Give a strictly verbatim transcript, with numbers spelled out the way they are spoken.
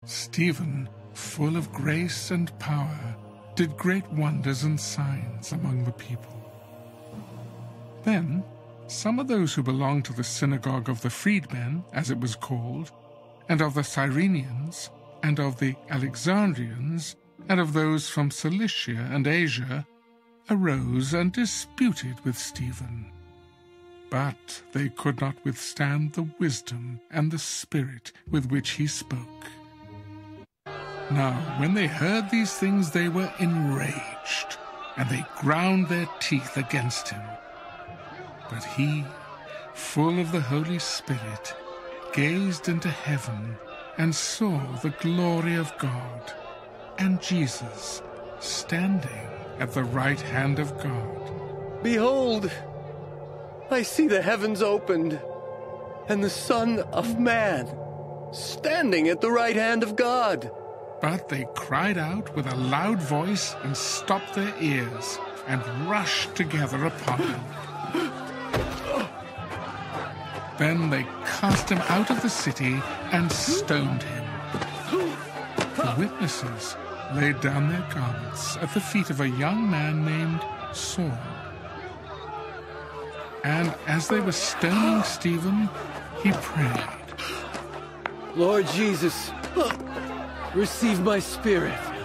Stephen, full of grace and power, did great wonders and signs among the people. Then some of those who belonged to the synagogue of the freedmen, as it was called, and of the Cyrenians, and of the Alexandrians, and of those from Cilicia and Asia, arose and disputed with Stephen. But they could not withstand the wisdom and the spirit with which he spoke. Now, when they heard these things, they were enraged, and they ground their teeth against him. But he, full of the Holy Spirit, gazed into heaven and saw the glory of God, and Jesus standing at the right hand of God. Behold, I see the heavens opened, and the Son of Man standing at the right hand of God. But they cried out with a loud voice and stopped their ears and rushed together upon him. Then they cast him out of the city and stoned him. The witnesses laid down their garments at the feet of a young man named Saul. And as they were stoning Stephen, he prayed, Lord Jesus, receive my spirit.